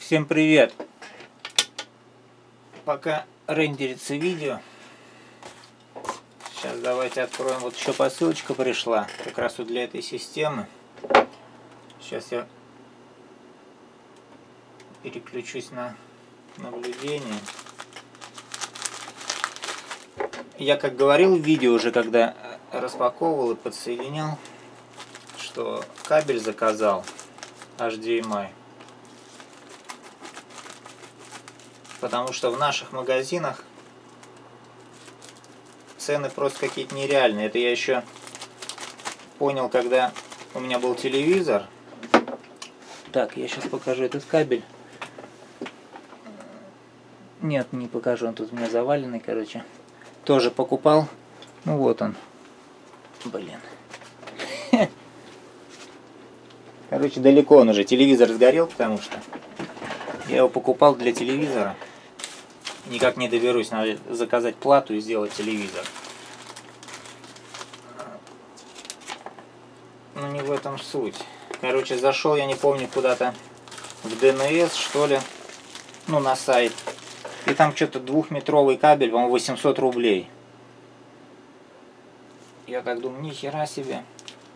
Всем привет! Пока рендерится видео, сейчас давайте откроем. Вот еще посылочка пришла, как раз вот для этой системы. Сейчас я переключусь на наблюдение. Я, как говорил в видео уже, когда распаковывал и подсоединял, что кабель заказал HDMI. Потому что в наших магазинах цены просто какие-то нереальные. Это я еще понял, когда у меня был телевизор. Так, я сейчас покажу этот кабель. Нет, не покажу, он тут у меня заваленный, короче. Тоже покупал. Ну вот он. Блин. Короче, далеко он уже. Телевизор сгорел, потому что я его покупал для телевизора. Никак не доберусь, надо заказать плату и сделать телевизор. Но не в этом суть. Короче, зашел, я не помню, куда-то в ДНС, что ли, ну, на сайт. И там что-то двухметровый кабель, по-моему, 800 рублей. Я так думаю, ни хера себе.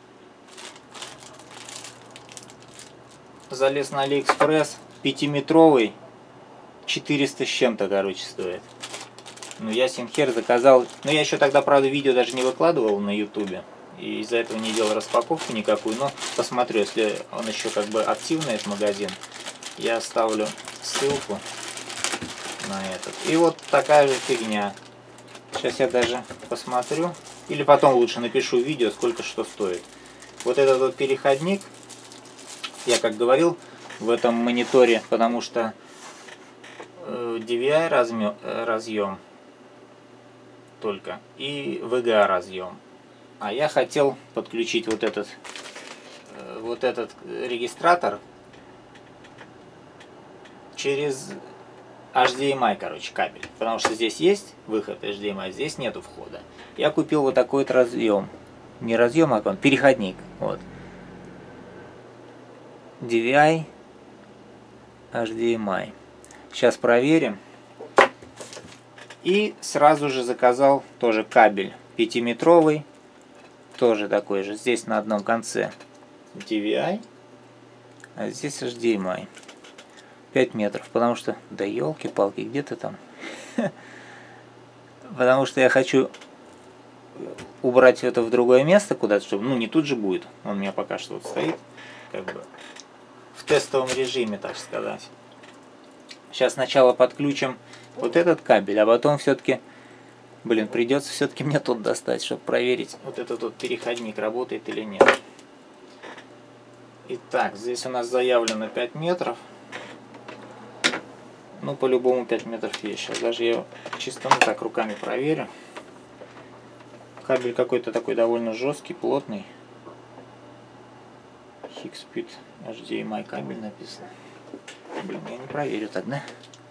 Залез на Алиэкспресс, 5-метровый. 400 с чем-то, короче, стоит. Ну, я хер заказал. Но я еще тогда, правда, видео даже не выкладывал на ютубе. И из-за этого не делал распаковку никакую. Но посмотрю, если он еще как бы активный, этот магазин, я оставлю ссылку на этот. И вот такая же фигня. Сейчас я даже посмотрю. Или потом лучше напишу видео, сколько что стоит. Вот этот вот переходник, я как говорил, в этом мониторе, потому что DVI разъем только и VGA разъем. А я хотел подключить вот этот регистратор через HDMI, короче, кабель. Потому что здесь есть выход HDMI, здесь нету входа. Я купил вот такой вот разъем. Не разъем, а переходник. Вот. DVI, HDMI. Сейчас проверим. И сразу же заказал тоже кабель 5-метровый. Тоже такой же. Здесь на одном конце DVI, а здесь HDMI. 5 метров. Потому что, да елки-палки, где-то там. Потому что я хочу убрать это в другое место куда-то, чтобы, ну, не тут же будет. Он у меня пока что вот стоит, как бы в тестовом режиме, так сказать. Сейчас сначала подключим вот этот кабель, а потом все-таки, блин, придется все-таки мне тот достать, чтобы проверить, вот этот вот переходник работает или нет. Итак, здесь у нас заявлено 5 метров. Ну, по-любому 5 метров есть. Сейчас даже я чисто, ну, так руками проверю. Кабель какой-то такой довольно жесткий, плотный. High-Speed HDMI кабель написано. Блин, я не проверю тогда.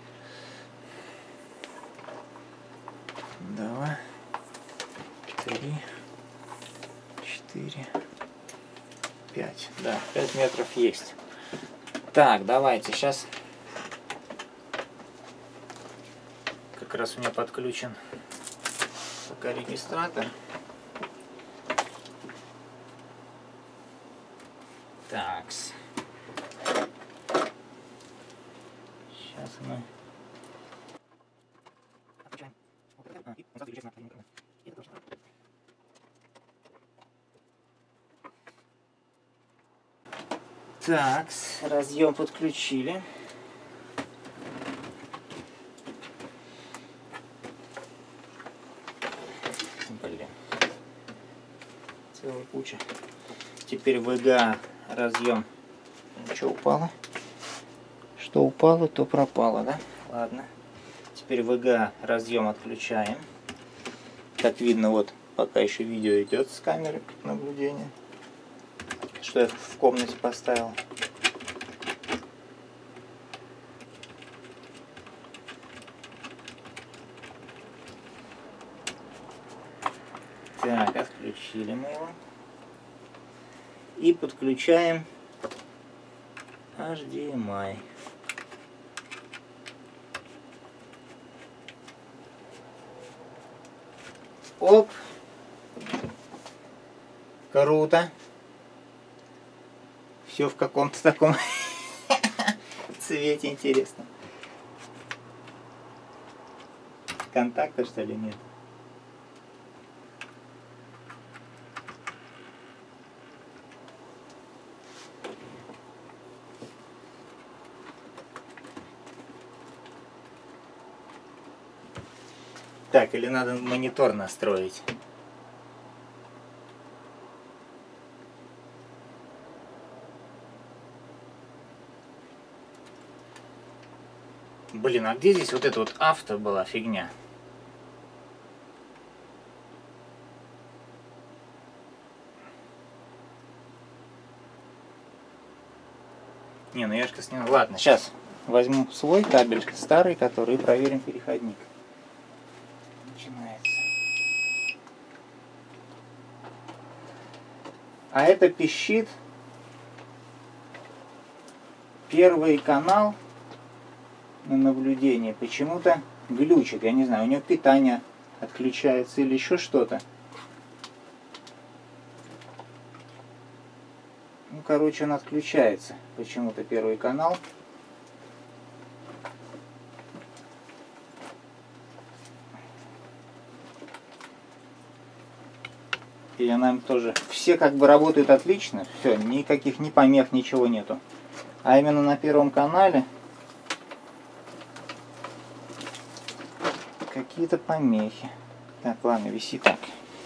2, 3, 4, 5. Да, 5 метров есть. Так, давайте сейчас. Как раз у меня подключен пока регистратор. Такс. Сейчас мы... Так, разъем подключили. Блин. Целая куча. Теперь VGA разъем. Что упало? Что упало, то пропало, да? Ладно. Теперь VGA разъем отключаем. Как видно, вот пока еще видео идет с камеры наблюдения. Что я в комнате поставил. Так, отключили мы его. И подключаем HDMI. Оп. Круто. Все в каком-то таком цвете интересно. Контакта, что ли, нет? Так, или надо монитор настроить? Блин, а где здесь вот эта вот авто была фигня? Не, ну я же снял. Ладно, сейчас возьму свой кабель, старый, который, и проверим переходник. Начинается. А это пищит первый канал на наблюдение. Почему-то глючит, я не знаю, у него питание отключается или еще что-то. Ну, короче, он отключается. Почему-то первый канал. И она тоже. Все как бы работают отлично. Все, никаких ни помех, ничего нету. А именно на первом канале какие-то помехи. Так, ладно, виси так.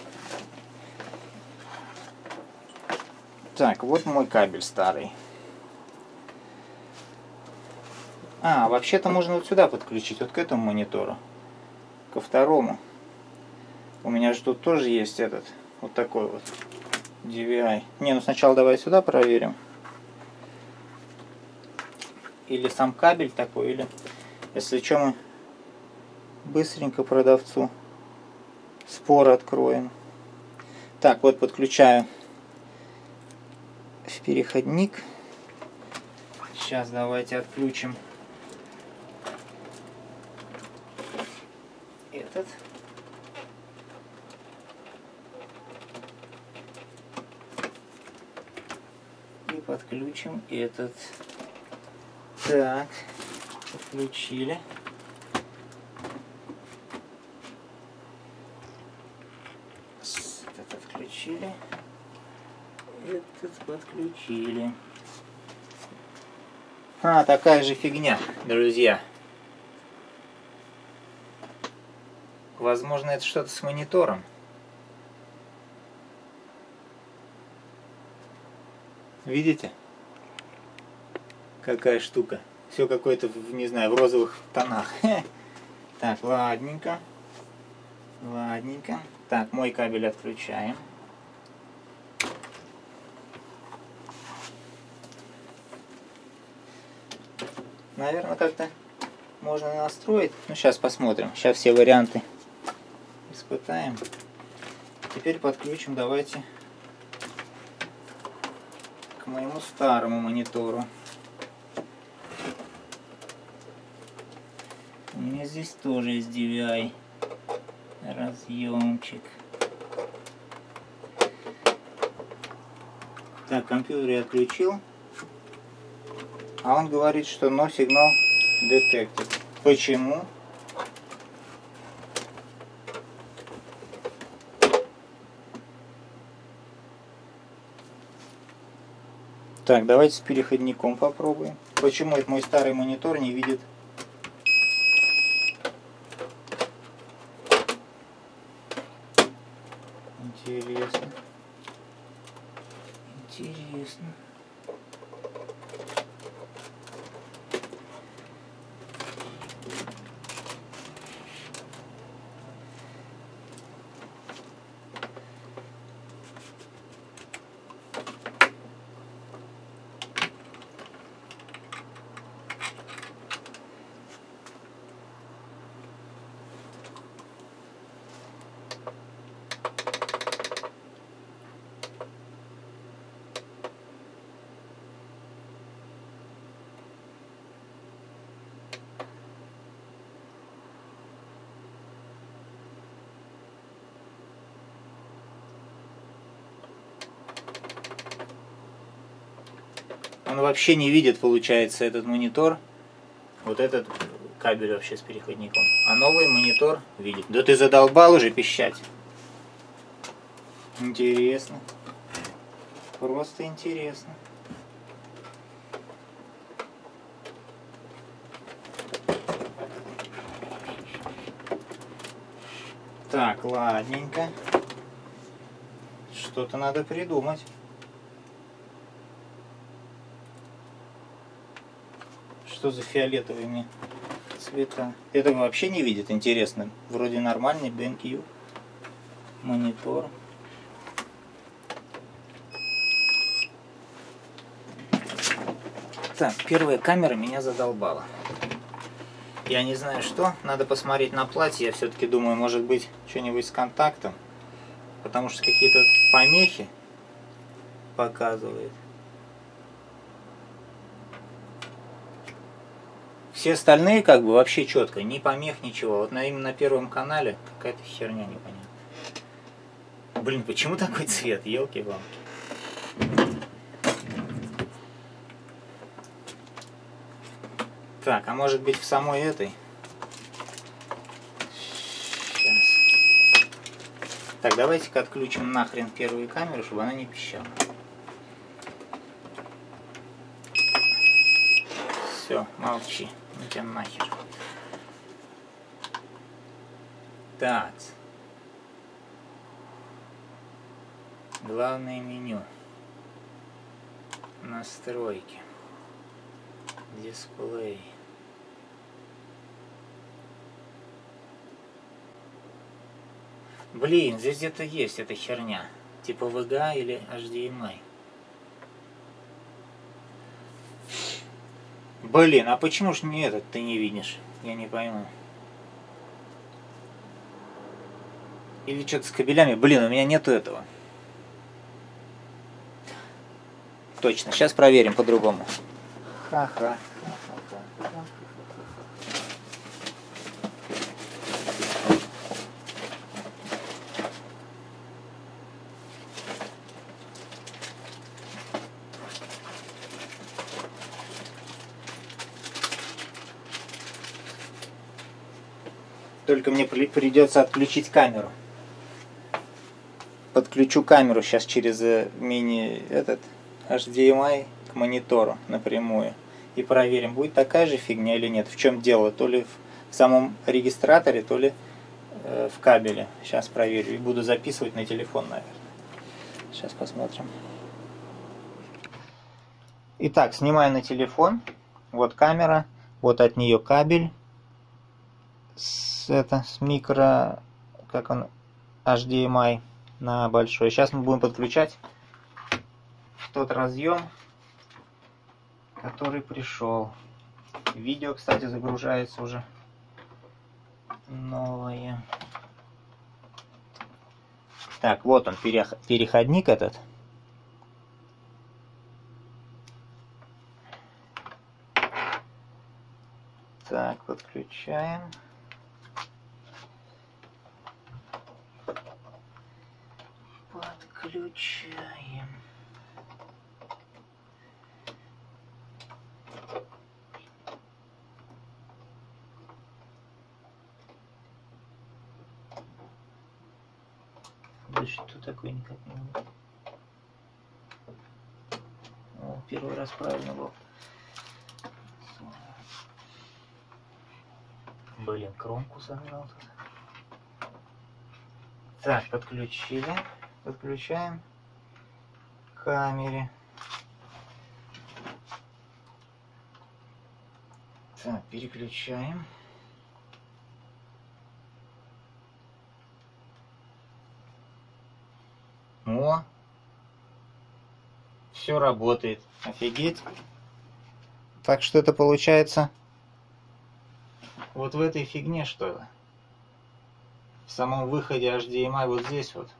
Так, вот мой кабель старый. А, вообще-то можно вот сюда подключить, вот к этому монитору. Ко второму. У меня же тут тоже есть этот, вот такой вот DVI. Не, ну сначала давай сюда проверим. Или сам кабель такой, или, если что, мы быстренько продавцу спор откроем. Так, вот подключаю в переходник. Сейчас давайте отключим этот. И подключим этот. Так, подключили. Этот отключили. Этот подключили. А, такая же фигня, друзья. Возможно, это что-то с монитором. Видите? Какая штука. Все какое-то, не знаю, в розовых тонах. Так, ладненько. Ладненько. Так, мой кабель отключаем. Наверное, как-то можно настроить. Ну, сейчас посмотрим. Сейчас все варианты испытаем. Теперь подключим, давайте, к моему старому монитору. У меня здесь тоже есть DVI разъемчик. Так, компьютер я отключил. А он говорит, что no signal detected. Почему? Так, давайте с переходником попробуем. Почему это мой старый монитор не видит? Интересно. Интересно. вообще не видит, получается, этот монитор. Вот этот кабель вообще с переходником. А новый монитор видит. Да ты задолбал уже пищать. Интересно. Просто интересно. Так, ладненько. Что-то надо придумать. Что за фиолетовые мне цвета? Это вообще не видит, интересно. Вроде нормальный BenQ монитор. Так, первая камера меня задолбала. Я не знаю что, надо посмотреть на платье. Я все-таки думаю, может быть, что-нибудь с контактом. Потому что какие-то помехи показывает. Все остальные как бы вообще четко, ни помех, ничего. Вот именно на первом канале какая-то херня непонятная. Блин, почему такой цвет? Елки-палки. Так, а может быть в самой этой? Сейчас. Так, давайте-ка отключим нахрен первую камеру, чтобы она не пищала. Все, молчи. Ну тебя нахер. Так. Главное меню. Настройки. Дисплей. Блин, здесь где-то есть эта херня. Типа VGA или HDMI. Блин, а почему ж не этот ты не видишь? Я не пойму. Или что-то с кабелями. Блин, у меня нету этого. Точно, сейчас проверим по-другому. Ха-ха. Только мне придется отключить камеру. Подключу камеру сейчас через мини HDMI к монитору напрямую. И проверим, будет такая же фигня или нет. В чем дело? То ли в самом регистраторе, то ли в кабеле. Сейчас проверю. И буду записывать на телефон, наверное. Сейчас посмотрим. Итак, снимаю на телефон. Вот камера. Вот от нее кабель. С микро, как он, HDMI на большой. Сейчас мы будем подключать в тот разъем, который пришел. Видео, кстати, загружается уже новое. Так, вот он, переходник этот. Так, подключаем. Подключаем. Да что такое, никак не могу. О, первый раз правильно был. Блин, кромку согнал тут. Так, подключили. Подключаем к камере. Так, переключаем. О, все работает. Офигеть. Так что это получается вот в этой фигне, что ли? В самом выходе HDMI вот здесь вот.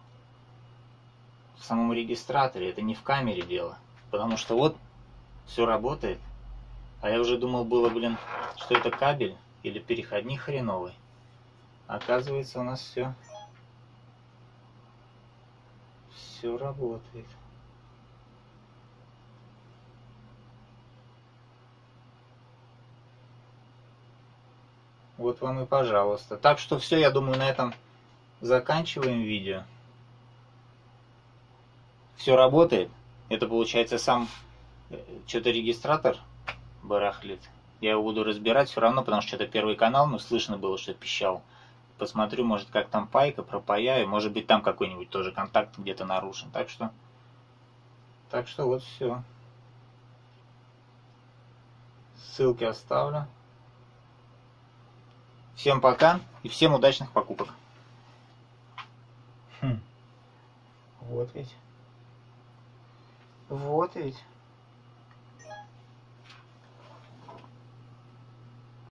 В самом регистраторе. Это не в камере дело. Потому что вот все работает. А я уже думал было, блин, что это кабель или переходник хреновый. Оказывается, у нас все работает. Вот вам и пожалуйста. Так что все, я думаю, на этом заканчиваем видео. Все работает. Это получается сам что-то регистратор барахлит. Я его буду разбирать все равно, потому что это первый канал, но слышно было, что пищал. Посмотрю, может, как там пайка, пропаяю. Может быть, там какой-нибудь тоже контакт где-то нарушен. Так что вот все. Ссылки оставлю. Всем пока и всем удачных покупок. Вот ведь. Вот ведь.